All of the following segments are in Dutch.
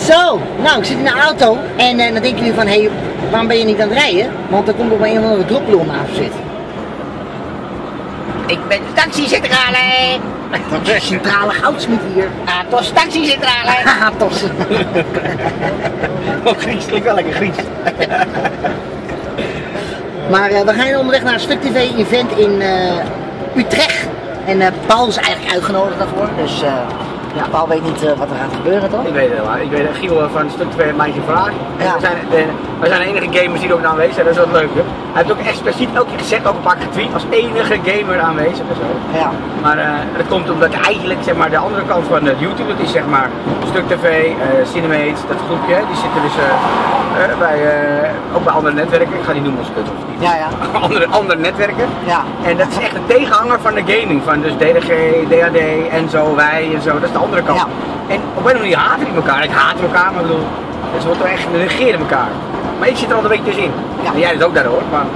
Zo, nou ik zit in de auto en dan denken jullie van, hé, waarom ben je niet aan het rijden? Want er komt op een of andere droppel om af zitten. Ik ben de taxicentrale. Centrale goudsmid hier. Atos taxicentrale. Atos. Oh, Grieks, klinkt wel lekker Grieks. Maar we gaan onderweg naar een Stuk TV event in Utrecht. En Paul is eigenlijk uitgenodigd daarvoor. Dus ja, Paul weet niet wat er gaat gebeuren, toch? Ik weet het wel. Ik weet het. Giel van Stuk 2 heeft mij gevraagd. Ja. We zijn de enige gamers die er ook aanwezig zijn, dat is wat leuk. Hij heeft ook expliciet elke keer gezegd, ook een paar keer getweet, als enige gamer aanwezig en zo. Ja. Maar dat komt omdat eigenlijk zeg maar, de andere kant van YouTube, dat is zeg maar Stuk TV, Cinemates, dat groepje, die zitten dus ook bij andere netwerken. Ik ga die noemen als kut of niet. Ja, ja. andere netwerken. Ja. En dat is echt een tegenhanger van de gaming, van dus DDG, DAD en zo, wij en zo, dat is de andere kant. Ja. En op een manier haten die elkaar, ik haat elkaar, maar ik bedoel, ze worden echt negeren elkaar. Maar ik zit er al een beetje tussenin. Ja. En jij dat ook daar hoor, maar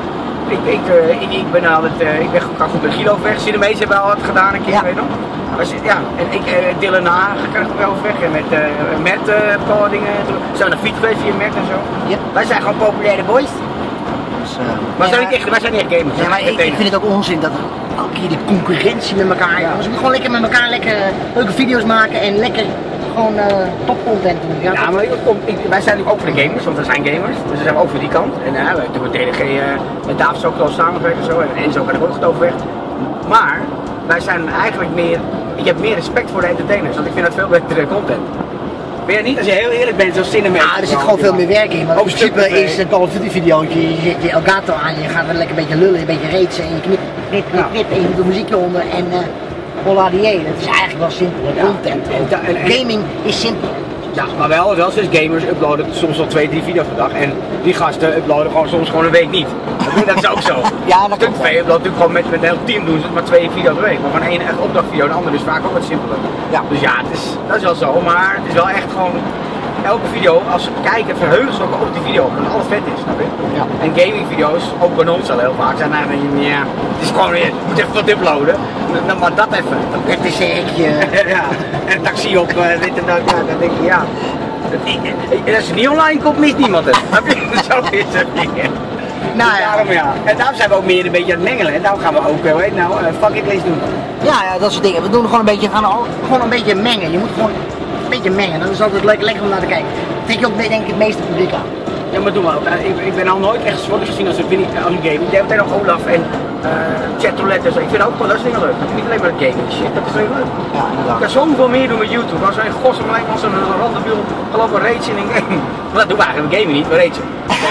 ik ben al ik ben goed met Guido weg, Cinemates hebben we al wat gedaan een keer, ja. weet je nog? Ja, en ik Dylan Hagen krijg ik wel weg en met Mert paar dingen, zijn we naar fiets geweest via Mert en zo. Ja. Wij zijn gewoon populaire boys. Dus, wij zijn niet echt gamers. Ja, maar ik vind het ook onzin dat elke keer die concurrentie met elkaar. Ja. Dus we moeten gewoon lekker met elkaar leuke video's maken en lekker gewoon topcontent doen. Ja, maar wij zijn natuurlijk ook voor de gamers, want we zijn gamers, dus we zijn ook voor die kant. En we hebben natuurlijk met DDG, met David ook al samengewerkt en zo, en zo kan ik ook het overweg. Maar wij zijn eigenlijk meer, ik heb meer respect voor de entertainers, want ik vind dat veel betere content. Ben je niet, als je heel eerlijk bent, zoals Cinemates? Ja, er zit gewoon veel meer werk in. Maar in principe is een Call of Duty videootje, je zet je Elgato aan, je gaat er lekker een beetje lullen, een beetje reetsen en je knip en je doet een muziekje onder en voilà die. Dat is eigenlijk wel simpel, content. Gaming is simpel. Ja, maar wel sinds gamers uploaden soms wel 2-3 video's per dag en die gasten uploaden soms gewoon een week niet. Dat is ook zo. Ja, dat Stuk 2 uploadt natuurlijk gewoon met een heel team doen ze het maar 2 video's per week. Maar van één echt opdrachtvideo en de andere is vaak ook wat simpeler. Ja. Dus ja, dat is wel zo, maar het is wel echt gewoon elke video, als ze kijken, verheugen ze ook op die video, omdat alles vet is, snap je? Ja. En gaming video's, ook bij ons al heel vaak, zijn eigenlijk, ja, het is gewoon weer, je moet even wat uploaden, dan maar dat even. Het is een hekje. Ja, en een taxi op, dit en dat, ja, dan denk je, ja. En als het niet online komt, mist niemand het. Zo is het. Nou ja. Daarom, ja. En daarom zijn we ook meer een beetje aan het mengelen. En daarom gaan we ook, fuck it, lees doen. Ja, dat soort dingen. We doen gewoon een beetje mengen. Je moet gewoon een beetje mengen. Dat is altijd lekker om naar te kijken. Trek je ook denk ik het meeste publiek aan. Ja, maar doe maar. Ik ben al nooit echt zwart gezien als een gaming. Ik deed meteen nog Olaf en chatroulette en zo. Ik vind ook dat is dingen leuk. Niet alleen maar gaming shit, dat is heel leuk. Ja, inderdaad. Ik kan zoveel meer doen met YouTube. Als wij gossen alleen als een randebiel gelopen racen in een game. Maar dat doen we eigenlijk met gaming niet, we racen.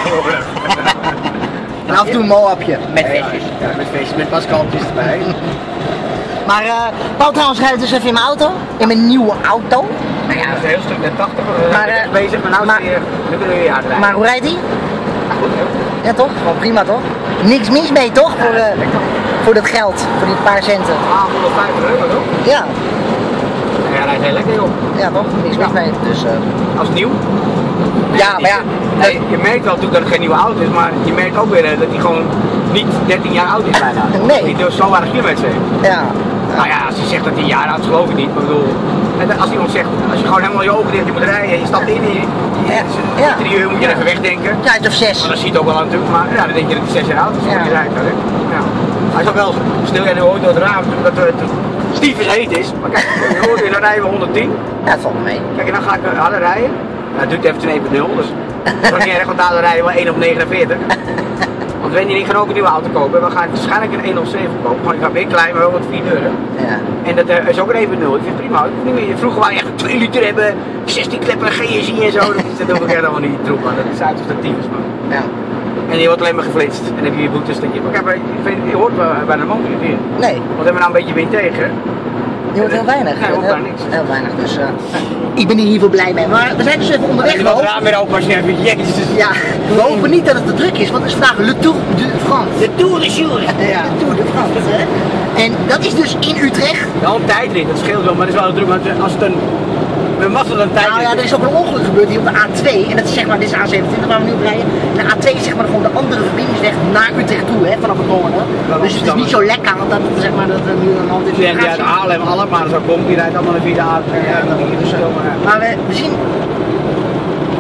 En af en toe een mo-apje met feestjes. Ja, met feestjes, met paskaltjes erbij. Maar Paul trouwens rijdt dus even in mijn auto. In mijn nieuwe auto. Nou ja, dat is een heel stuk met 80 maar, bezig, maar nu kunnen we weer rijden. Maar hoe rijdt hij? Ja, goed, ja toch? Gewoon prima toch? Niks mis mee toch? Ja, voor dat geld, voor die paar centen. 150 euro toch? Ja. Ja, hij rijdt heel lekker joh. Ja toch? Niks mis mee. Dus, als nieuw? Ja, maar ja. Nee, je merkt wel natuurlijk dat het geen nieuwe auto is, maar je merkt ook weer dat hij gewoon niet 13 jaar oud is bijna. Nee. Niet zo weinig kilometers heeft. Ja. Nou ja, als hij zegt dat hij een jaar oud is, geloof ik niet. Maar ik bedoel, als iemand zegt, als je gewoon helemaal je ogen dicht je moet rijden en je stapt in en je interieur moet je even wegdenken. Ja, of 6. Maar dat ziet ook wel natuurlijk, maar ja, dan denk je dat hij 6 jaar oud is, je rijdt. Ja. Hij is ook wel stil en hoort door het raam dat het stiefjes heet is. Maar kijk, je hoort weer, dan rijden we 110. Ja, dat valt me mee. Kijk, en dan ga ik harder rijden. Nou, het duurt even 1.0, dus dat is niet erg, want daardoor rijden we 1 op 49. Want we gaan ook een nieuwe auto kopen. We gaan waarschijnlijk een 107 kopen. Gewoon, ik ga weer klein, maar wel wat 4 deuren. Ja. En dat is ook een 1.0. Ik vind het prima. Vroeger wou je echt een 2 liter hebben, 16 kleppen GSI en zo. Dat hoef ik echt allemaal niet troep, man. Dat is uitstatief, man. Ja. En je wordt alleen maar geflitst. En dan heb je je boetes. Je hoort bij de motor niet meer. Nee. Want we hebben nou een beetje wind tegen. Je hoort heel weinig. Nee, hoort bijna niks. Heel weinig, dus ik ben hier in ieder geval blij mee. Maar we zijn dus even onderweg. Je gaat het raam weer open als je even jezus. Ja, we hopen niet dat het te druk is, want het is vandaag Le Tour de France. De Tour de Jour. Ja, de Tour de France. Hè? En dat is dus in Utrecht. Ja, een tijdrit, dat scheelt wel, maar het is wel druk, want als het een... We mazzel een tijdrit. Nou ja, er is ook een ongeluk gebeurd hier op de A2 en dat is zeg maar, dit is A27 waar we nu op rijden. De A2 is zeg maar gewoon de andere verbindingsweg naar Utrecht toe, hè, vanaf het noorden. Dus het is niet zo lekker, want dat zeg maar dat er nu een hand is. Ja, die uit Haarlem, Alkmaar zo komt, die rijdt allemaal via de A2. Ja, maar we zien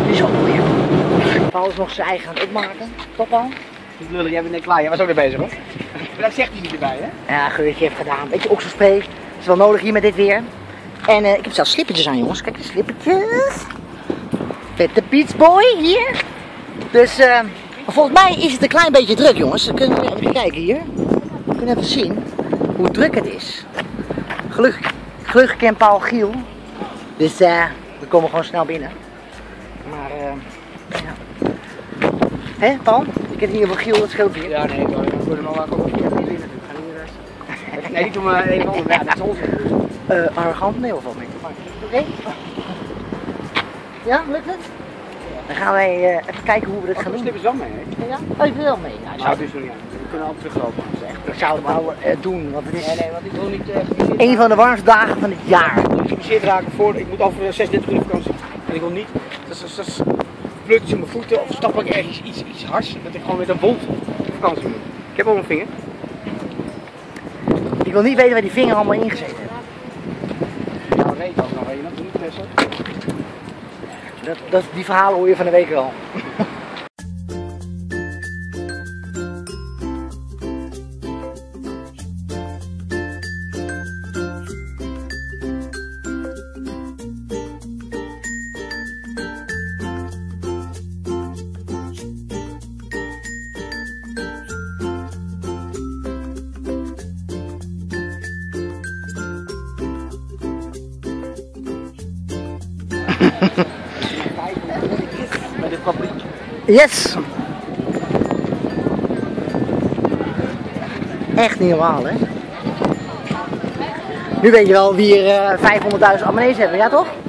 Die is ook wel weer. Paul is nog zijn eigen aan het opmaken. Tot dan. Niet lullen, jij bent net klaar. Jij was ook weer bezig hoor. Maar dat zegt hij niet erbij hè? Ja, geurtje heeft gedaan. Beetje oxelspray. Is wel nodig hier met dit weer. En ik heb zelfs slippertjes aan jongens. Kijk die slippertjes. Vette Beach Boy hier. Dus volgens mij is het een klein beetje druk jongens. We kunnen even kijken hier. We kunnen even zien hoe druk het is. Gelukkig kent Paul Giel. Dus we komen gewoon snel binnen. Maar ja. Hé Paul? Je kent hier van Giel, dat scheelt hier. Ja nee, ik word er nog wel gewoon binnen. Nee, niet om even onder. Ja, dat is onze. Arrogant? Nee, of wel mee. Oké? Ja, lukt het? Dan gaan wij even kijken hoe we dit gaan doen. Slippers wel mee hè? Ja? Oh, ik wil wel mee. Ja, zou dus nog niet aan. We kunnen altijd teruglopen. ik zou het nou doen, want het is Nee, want ik wil niet een van de warmste dagen van het jaar. geïnteresseerd raken voor. Ik moet over 36 uur vakantie. En ik wil niet. Dat plukt in mijn voeten of stap ik ergens iets hards. Dat ik gewoon met een wond op vakantie moet. Ik heb al een vinger. Ik wil niet weten waar die vinger allemaal ingezeten heeft. Nou, weet dat nog, weet je dat niet testen. Die verhalen hoor je van de week wel. Met de fabriek. Yes! Echt niet normaal hè? Nu weet je wel wie er 500.000 abonnees hebben, ja toch?